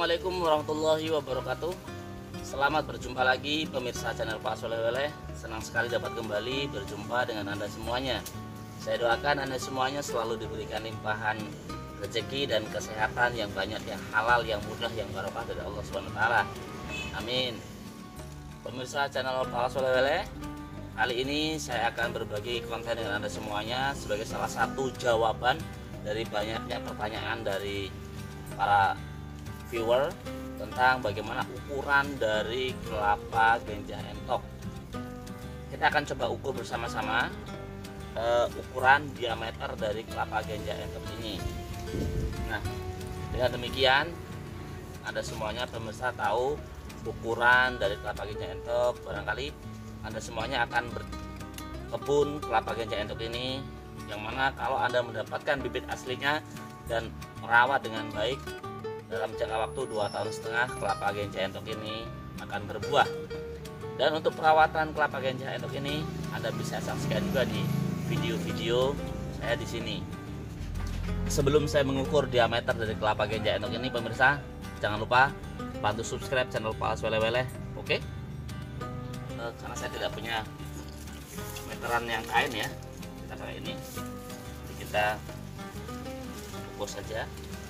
Assalamualaikum warahmatullahi wabarakatuh. Selamat berjumpa lagi pemirsa channel Pak Soleh. Senang sekali dapat kembali berjumpa dengan Anda semuanya. Saya doakan Anda semuanya selalu diberikan limpahan rezeki dan kesehatan yang banyak, yang halal, yang mudah, yang barokah dari Allah SWT. Amin. Pemirsa channel Pak Soleh, kali ini saya akan berbagi konten dengan Anda semuanya sebagai salah satu jawaban dari banyaknya pertanyaan dari para viewer tentang bagaimana ukuran dari kelapa ganja entok. Kita akan coba ukur bersama-sama ukuran diameter dari kelapa ganja entok ini. Nah, dengan demikian Anda semuanya pemirsa tahu ukuran dari kelapa ganja entok. Barangkali Anda semuanya akan berkebun kelapa ganja entok ini, yang mana kalau Anda mendapatkan bibit aslinya dan merawat dengan baik, dalam jangka waktu 2,5 tahun kelapa ganja entok ini akan berbuah. Dan untuk perawatan kelapa ganja entok ini Anda bisa saksikan juga di video-video saya di sini. Sebelum saya mengukur diameter dari kelapa ganja entok ini, pemirsa jangan lupa bantu subscribe channel Pak Soleh. Oke? Karena saya tidak punya meteran yang kain ya, kita pakai ini. Jadi kita ukur saja.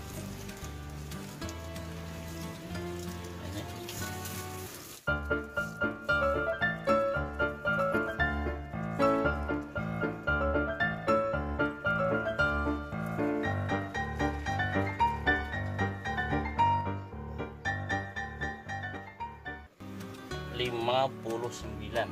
59.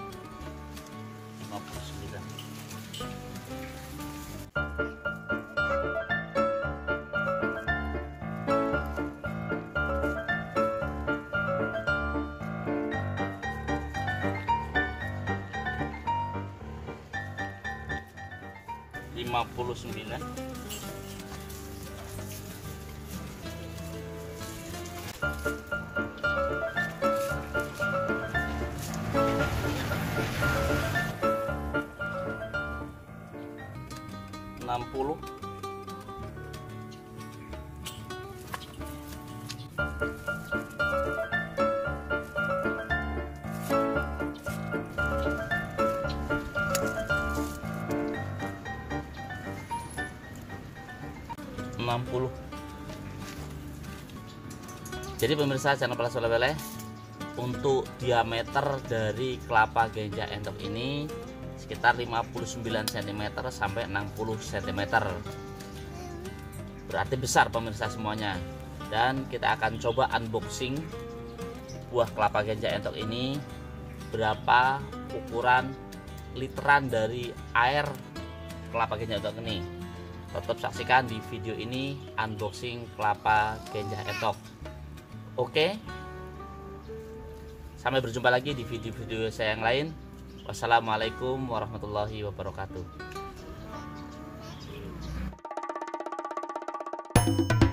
Jadi pemirsa channel Pak Soleh, untuk diameter dari kelapa ganja entok ini sekitar 59 cm sampai 60 cm. Berarti besar pemirsa semuanya. Dan kita akan coba unboxing buah kelapa ganja entok ini, berapa ukuran literan dari air kelapa ganja entok ini. Tetap saksikan di video ini unboxing kelapa ganja entok. Oke, sampai berjumpa lagi di video-video saya yang lain. Wassalamualaikum warahmatullahi wabarakatuh.